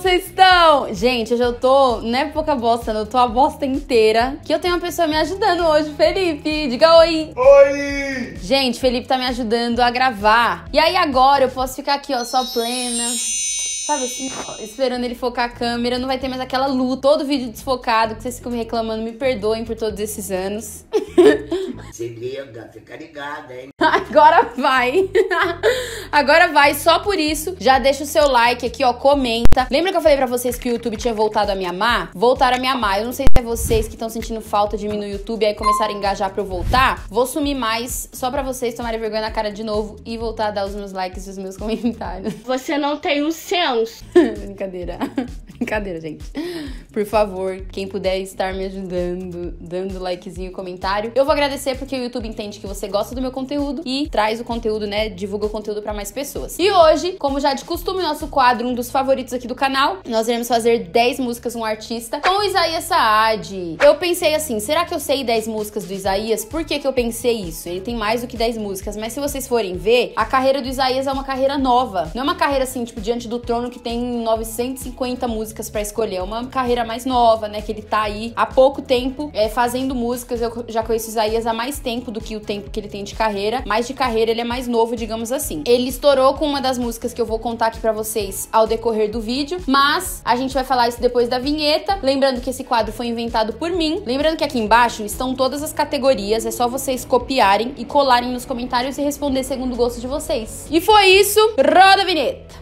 vocês estão? Gente, hoje eu tô, não é pouca bosta, não, eu tô a bosta inteira. Que eu tenho uma pessoa me ajudando hoje, Felipe. Diga oi. Oi! Gente, Felipe tá me ajudando a gravar. E aí agora eu posso ficar aqui, ó, só plena. Sabe assim, ó, esperando ele focar a câmera. Não vai ter mais aquela luta, todo vídeo desfocado que vocês ficam me reclamando. Me perdoem por todos esses anos. Se liga, fica ligada, hein? Agora vai. Agora vai, só por isso. Já deixa o seu like aqui, ó, comenta. Lembra que eu falei pra vocês que o YouTube tinha voltado a me amar? Voltaram a me amar. Eu não sei se é vocês que estão sentindo falta de mim no YouTube e aí começaram a engajar pra eu voltar. Vou sumir mais só pra vocês tomarem vergonha na cara de novo e voltar a dar os meus likes e os meus comentários. Você não tem um senso. Brincadeira. Brincadeira, gente. Por favor, quem puder estar me ajudando, dando likezinho e comentário, eu vou agradecer porque o YouTube entende que você gosta do meu conteúdo e traz o conteúdo, né? Divulga o conteúdo pra mais pessoas. E hoje, como já de costume, nosso quadro, um dos favoritos aqui do canal, nós iremos fazer 10 músicas um artista com o Isaías Saad. Eu pensei assim, será que eu sei 10 músicas do Isaías? Por que que eu pensei isso? Ele tem mais do que 10 músicas, mas se vocês forem ver, a carreira do Isaías é uma carreira nova. Não é uma carreira assim, tipo, Diante do Trono que tem 950 músicas pra escolher. É uma carreira mais nova, né? Que ele tá aí há pouco tempo fazendo músicas. Eu já conheço o Isaías há mais tempo do que o tempo que ele tem de carreira. Mas de carreira ele é mais novo, digamos assim. Ele estourou com uma das músicas que eu vou contar aqui pra vocês ao decorrer do vídeo. Mas a gente vai falar isso depois da vinheta. Lembrando que esse quadro foi inventado por mim. Lembrando que aqui embaixo estão todas as categorias. É só vocês copiarem e colarem nos comentários e responder segundo o gosto de vocês. E foi isso. Roda a vinheta.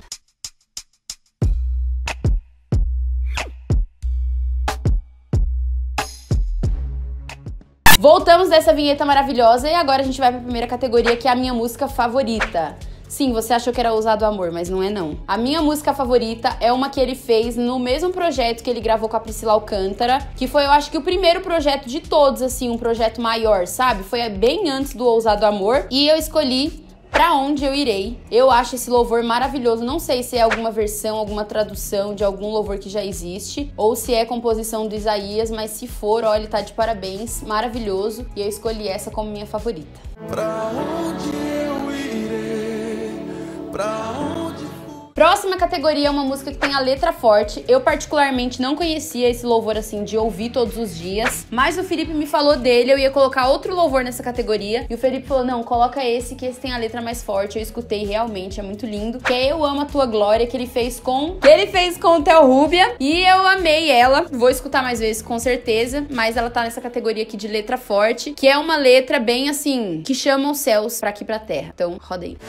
Voltamos dessa vinheta maravilhosa e agora a gente vai pra primeira categoria, que é a minha música favorita. Sim, você achou que era Ousado Amor, mas não é não. A minha música favorita é uma que ele fez no mesmo projeto que ele gravou com a Priscila Alcântara, que foi, eu acho que o primeiro projeto de todos, assim, um projeto maior, sabe? Foi bem antes do Ousado Amor e eu escolhi Pra Onde Eu Irei. Eu acho esse louvor maravilhoso. Não sei se é alguma versão, alguma tradução de algum louvor que já existe, ou se é composição do Isaías, mas se for, ó, ele tá de parabéns. Maravilhoso. E eu escolhi essa como minha favorita. Pra onde eu irei? Pra onde... Próxima categoria é uma música que tem a letra forte. Eu particularmente não conhecia esse louvor assim de ouvir todos os dias, mas o Felipe me falou dele, eu ia colocar outro louvor nessa categoria e o Felipe falou, não, coloca esse que esse tem a letra mais forte. Eu escutei, realmente é muito lindo, que é Eu Amo a Tua Glória, que ele fez com o Theo Rubia, e eu amei ela. Vou escutar mais vezes com certeza, mas ela tá nessa categoria aqui de letra forte, que é uma letra bem assim, que chama os céus pra aqui pra terra. Então, roda aí.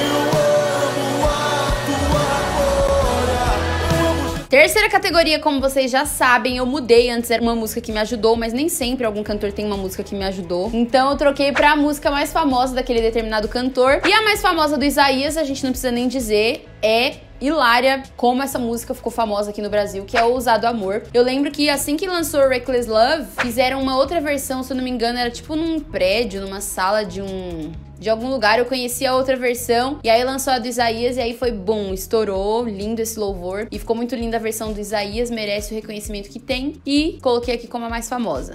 Terceira categoria, como vocês já sabem, eu mudei. Antes era uma música que me ajudou, mas nem sempre algum cantor tem uma música que me ajudou. Então eu troquei pra música mais famosa daquele determinado cantor. E a mais famosa do Isaías, a gente não precisa nem dizer, é hilária como essa música ficou famosa aqui no Brasil, que é o Ousado Amor. Eu lembro que assim que lançou Reckless Love, fizeram uma outra versão, se eu não me engano, era tipo num prédio, numa sala de algum lugar. Eu conheci a outra versão e aí lançou a do Isaías e aí foi bom, estourou, lindo esse louvor e ficou muito linda a versão do Isaías, merece o reconhecimento que tem e coloquei aqui como a mais famosa.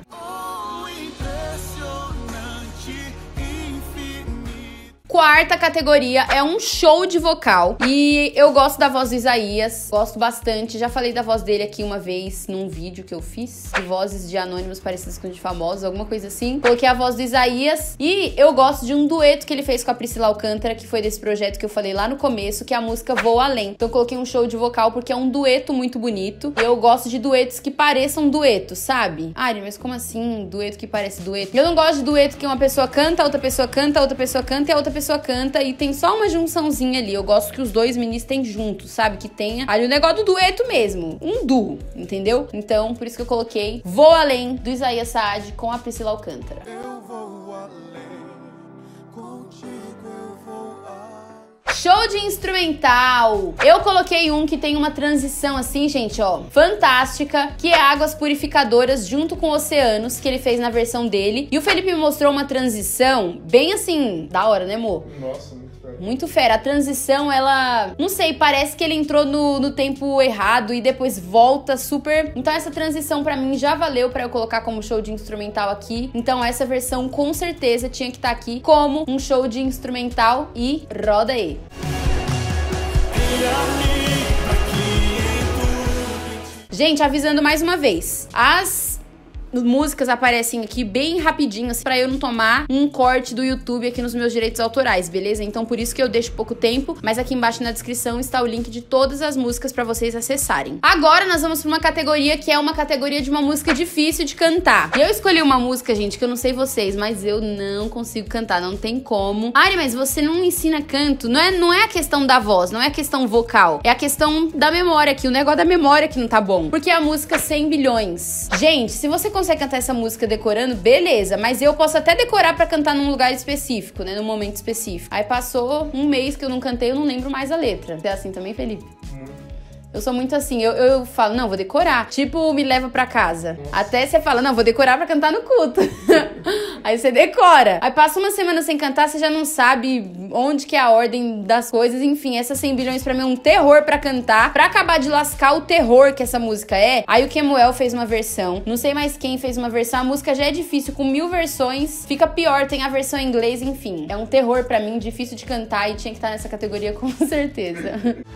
Quarta categoria é um show de vocal. E eu gosto da voz do Isaías, gosto bastante. Já falei da voz dele aqui uma vez num vídeo que eu fiz, de vozes de anônimos parecidas com de famosos, alguma coisa assim. Coloquei a voz do Isaías e eu gosto de um dueto que ele fez com a Priscila Alcântara, que foi desse projeto que eu falei lá no começo, que é a música Voa Além. Então eu coloquei um show de vocal porque é um dueto muito bonito. E eu gosto de duetos que pareçam duetos, sabe? Ari, mas como assim dueto que parece dueto? Eu não gosto de dueto que uma pessoa canta, a outra pessoa canta, a outra pessoa canta e a outra pessoa canta e tem só uma junçãozinha ali. Eu gosto que os dois ministrem juntos, sabe? Que tenha ali o negócio do dueto mesmo. Um duo, entendeu? Então, por isso que eu coloquei Vou Além, do Isaías Saad com a Priscila Alcântara. Eu vou além, contigo eu vou além. Show de instrumental. Eu coloquei um que tem uma transição assim, gente, ó, fantástica, que é Águas Purificadoras junto com Oceanos, que ele fez na versão dele. E o Felipe me mostrou uma transição bem assim, da hora, né, amor? Nossa, muito fera. Muito fera. A transição, ela... não sei, parece que ele entrou no tempo errado e depois volta super... Então essa transição pra mim já valeu pra eu colocar como show de instrumental aqui. Então essa versão com certeza tinha que estar aqui como um show de instrumental e roda aí. E a mim, aqui em Gente, avisando mais uma vez, as músicas aparecem aqui bem rapidinho, assim, pra eu não tomar um corte do YouTube aqui nos meus direitos autorais, beleza? Então por isso que eu deixo pouco tempo, mas aqui embaixo na descrição está o link de todas as músicas pra vocês acessarem. Agora nós vamos pra uma categoria que é uma categoria de uma música difícil de cantar. E eu escolhi uma música, gente, que eu não sei vocês, mas eu não consigo cantar, não tem como. Ari, mas você não ensina canto? Não é a questão da voz, não é a questão vocal, é a questão da memória aqui, o negócio da memória que não tá bom. Porque é a música 100 bilhões. Gente, se você consegue cantar essa música decorando, beleza, mas eu posso até decorar pra cantar num lugar específico, né, num momento específico. Aí passou um mês que eu não cantei, eu não lembro mais a letra. Você é assim também, Felipe? Eu sou muito assim, eu falo, não, vou decorar. Tipo, me leva pra casa. Até você fala, não, vou decorar pra cantar no culto. Aí você decora. Aí passa uma semana sem cantar, você já não sabe onde que é a ordem das coisas. Enfim, essas 100 bilhões pra mim é um terror pra cantar. Pra acabar de lascar o terror que essa música é, aí o Kemuel fez uma versão. Não sei mais quem fez uma versão. A música já é difícil, com 1000 versões. Fica pior, tem a versão em inglês, enfim. É um terror pra mim, difícil de cantar e tinha que estar nessa categoria com certeza.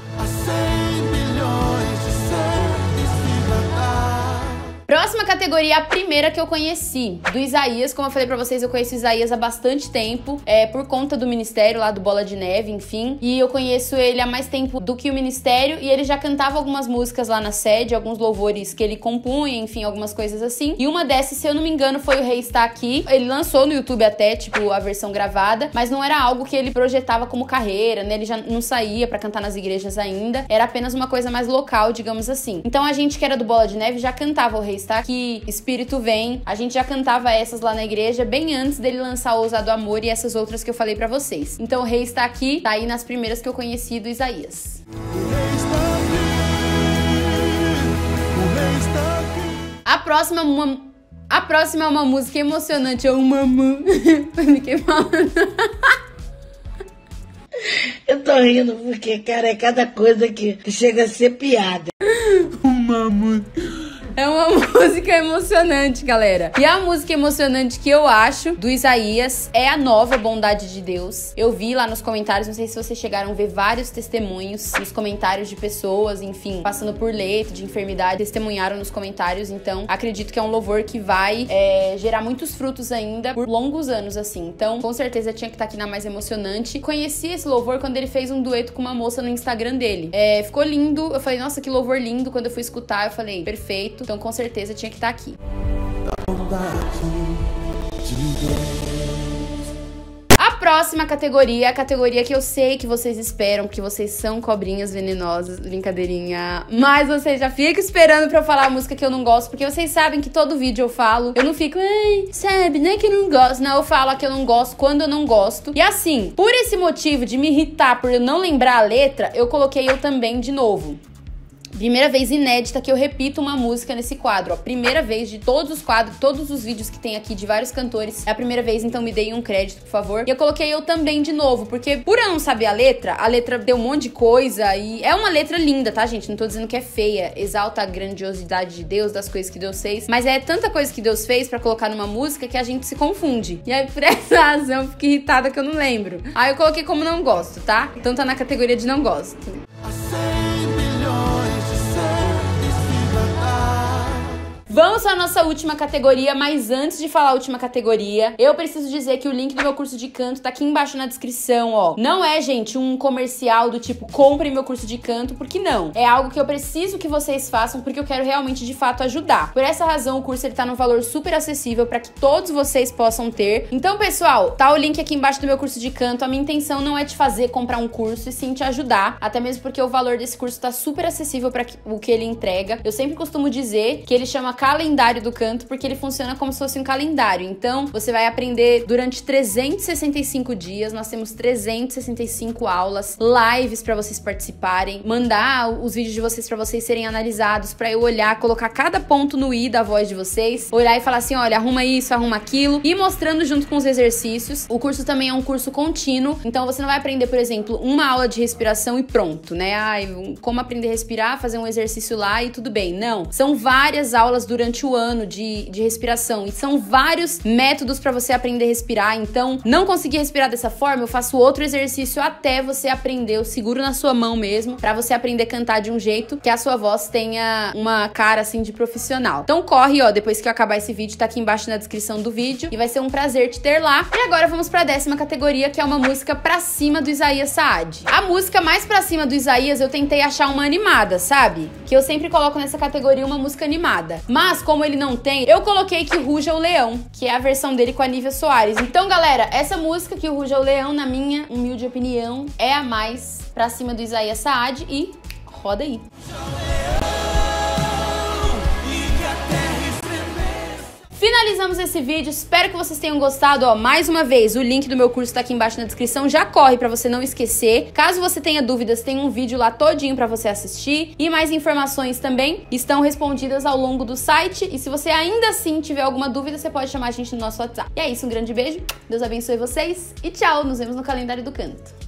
Próxima categoria, a primeira que eu conheci, do Isaías. Como eu falei pra vocês, eu conheço o Isaías há bastante tempo, por conta do ministério lá do Bola de Neve, enfim. E eu conheço ele há mais tempo do que o ministério, e ele já cantava algumas músicas lá na sede, alguns louvores que ele compunha, enfim, algumas coisas assim. E uma dessas, se eu não me engano, foi o Rei Está Aqui. Ele lançou no YouTube até, tipo, a versão gravada, mas não era algo que ele projetava como carreira, né? Ele já não saía pra cantar nas igrejas ainda, era apenas uma coisa mais local, digamos assim. Então a gente que era do Bola de Neve já cantava o Rei Está Aqui, Espírito Vem. A gente já cantava essas lá na igreja bem antes dele lançar o Ousado Amor e essas outras que eu falei pra vocês. Então o Rei Está Aqui tá aí nas primeiras que eu conheci do Isaías. A próxima é uma música emocionante, é uma fiquei falando. Eu tô rindo porque, cara, é cada coisa que chega a ser piada. É uma música emocionante, galera. E a música emocionante que eu acho do Isaías é a nova Bondade de Deus. Eu vi lá nos comentários, não sei se vocês chegaram a ver vários testemunhos nos comentários de pessoas, enfim, passando por leito de enfermidade, testemunharam nos comentários. Então, acredito que é um louvor que vai gerar muitos frutos ainda por longos anos, assim. Então, com certeza tinha que estar aqui na mais emocionante. Conheci esse louvor quando ele fez um dueto com uma moça no Instagram dele. Ficou lindo. Eu falei, nossa, que louvor lindo. Quando eu fui escutar, eu falei, perfeito. Então, com certeza, tinha que estar aqui. A próxima categoria, a categoria que eu sei que vocês esperam, porque vocês são cobrinhas venenosas, brincadeirinha. Mas vocês já ficam esperando pra eu falar a música que eu não gosto, porque vocês sabem que todo vídeo eu falo. Eu não fico, ai, sabe, não é que eu não gosto. Não, eu falo a que eu não gosto quando eu não gosto. E assim, por esse motivo de me irritar, por eu não lembrar a letra, eu coloquei Eu Também de novo. Primeira vez inédita que eu repito uma música nesse quadro, ó. Primeira vez de todos os quadros, todos os vídeos que tem aqui de vários cantores. É a primeira vez, então me deem um crédito, por favor. E eu coloquei Eu Também de novo, porque por eu não saber a letra deu um monte de coisa e é uma letra linda, tá, gente? Não tô dizendo que é feia. Exalta a grandiosidade de Deus, das coisas que Deus fez. Mas é tanta coisa que Deus fez pra colocar numa música que a gente se confunde. E aí, por essa razão, eu fiquei irritada que eu não lembro. Aí eu coloquei como não gosto, tá? Então tá na categoria de não gosto. Vamos para a nossa última categoria, mas antes de falar a última categoria, eu preciso dizer que o link do meu curso de canto tá aqui embaixo na descrição, ó. Não é, gente, um comercial do tipo, compre meu curso de canto, porque não. É algo que eu preciso que vocês façam, porque eu quero realmente, de fato, ajudar. Por essa razão, o curso ele tá num valor super acessível para que todos vocês possam ter. Então, pessoal, tá o link aqui embaixo do meu curso de canto. A minha intenção não é te fazer comprar um curso, e sim te ajudar, até mesmo porque o valor desse curso tá super acessível para o que ele entrega. Eu sempre costumo dizer que ele chama calendário do canto, porque ele funciona como se fosse um calendário. Então, você vai aprender durante 365 dias. Nós temos 365 aulas, lives pra vocês participarem, mandar os vídeos de vocês pra vocês serem analisados, pra eu olhar, colocar cada ponto no i da voz de vocês, olhar e falar assim, olha, arruma isso, arruma aquilo, e mostrando junto com os exercícios. O curso também é um curso contínuo, então você não vai aprender, por exemplo, uma aula de respiração e pronto, né? Ai, como aprender a respirar, fazer um exercício lá e tudo bem. Não, são várias aulas durante durante o ano de respiração. E são vários métodos pra você aprender a respirar. Então, não conseguir respirar dessa forma, eu faço outro exercício até você aprender. Eu seguro na sua mão mesmo, pra você aprender a cantar de um jeito que a sua voz tenha uma cara, assim, de profissional. Então corre, ó, depois que eu acabar esse vídeo, tá aqui embaixo na descrição do vídeo. E vai ser um prazer te ter lá. E agora vamos pra 10ª categoria, que é uma música pra cima do Isaías Saad. A música mais pra cima do Isaías, eu tentei achar uma animada, sabe? Que eu sempre coloco nessa categoria uma música animada. Mas, como ele não tem, eu coloquei Que Ruja o Leão, que é a versão dele com a Nívia Soares. Então, galera, essa música, Que Ruja o Leão, na minha humilde opinião, é a mais pra cima do Isaías Saad e roda aí. Finalizamos esse vídeo, espero que vocês tenham gostado, ó, mais uma vez, o link do meu curso tá aqui embaixo na descrição, já corre pra você não esquecer. Caso você tenha dúvidas, tem um vídeo lá todinho pra você assistir e mais informações também estão respondidas ao longo do site e se você ainda assim tiver alguma dúvida, você pode chamar a gente no nosso WhatsApp. E é isso, um grande beijo, Deus abençoe vocês e tchau, nos vemos no Calendário do Canto.